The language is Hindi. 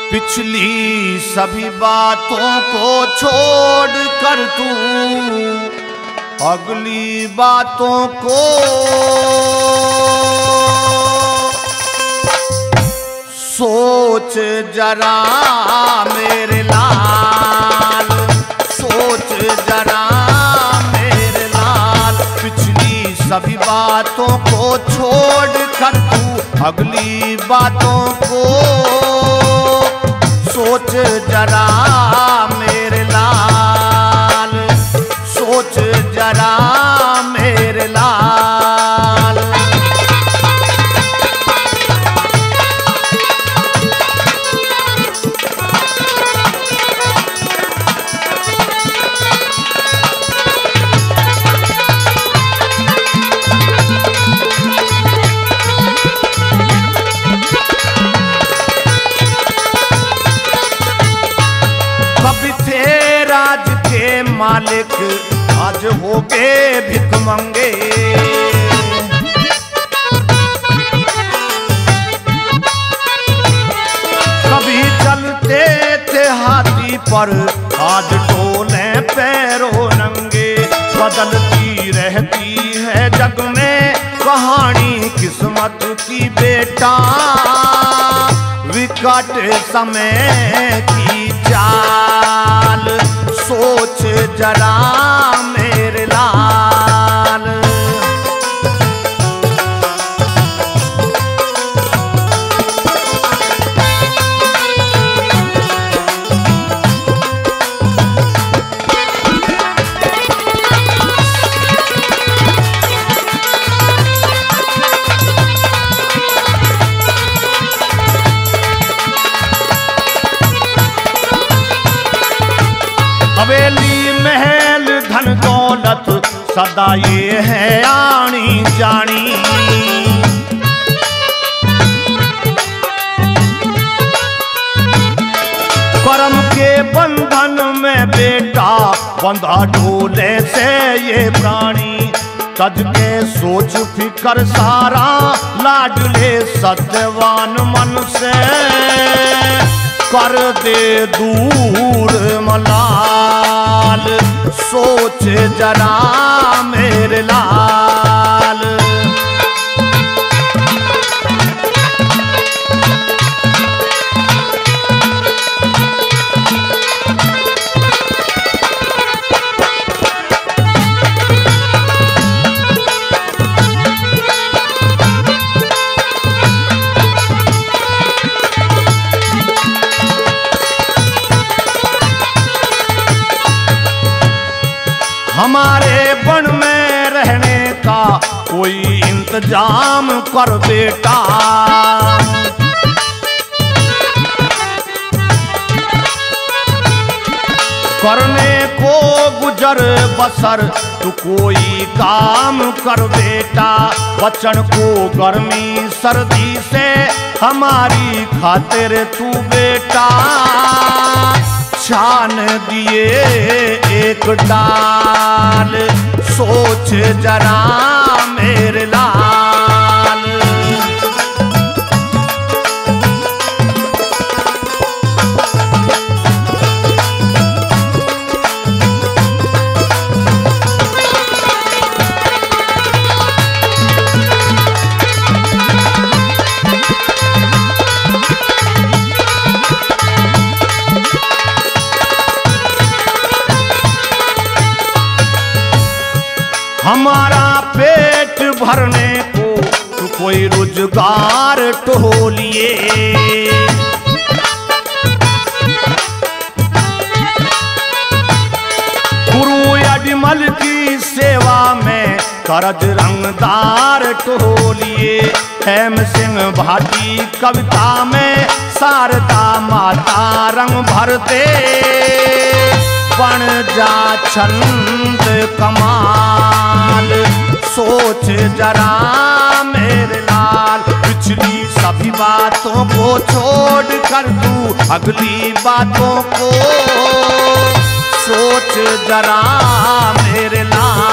पिछली सभी बातों को छोड़ कर तू अगली बातों को सोच जरा मेरे लाल, सोच जरा मेरे लाल। पिछली सभी बातों को छोड़ कर तू अगली बातों को सोच जरा मेरे लाल, सोच जरा मेरे लाल। राज के मालिक आज हो गए भिखमंगे। कभी चलते थे हाथी पर आज डोले पैरों नंगे। बदलती रहती है जग में कहानी किस्मत की बेटा, विकट समय की चाल सोच जरा मेरे लाल। हवेली महल धन दौलत सदा ये है आनी जानी। कर्म के बंधन में बेटा बंधा ढोले से ये प्राणी। तज के सोच फिकर सारा लाडले सत्यवान मन से कर दे दूर मलाल, सोच जरा मेरे लाल। हमारे वन में रहने का कोई इंतजाम कर बेटा। करने को गुजर बसर तू कोई काम कर बेटा। बचन को गर्मी सर्दी से हमारी खातिर तू बेटा छान दिए एक डाल, सोच जरा मेरे लाल। हमारा पेट भरने को तो कोई रोजगार टोलिए। गुरु अजमल की सेवा में करज रंगदार टोलिए। हेम सिंह भाटी कविता में शारदा माता रंग भरते बन जा छंद कमाल, सोच जरा मेरे लाल। पिछली सभी बातों को छोड़ कर तू अगली बातों को सोच जरा मेरे लाल।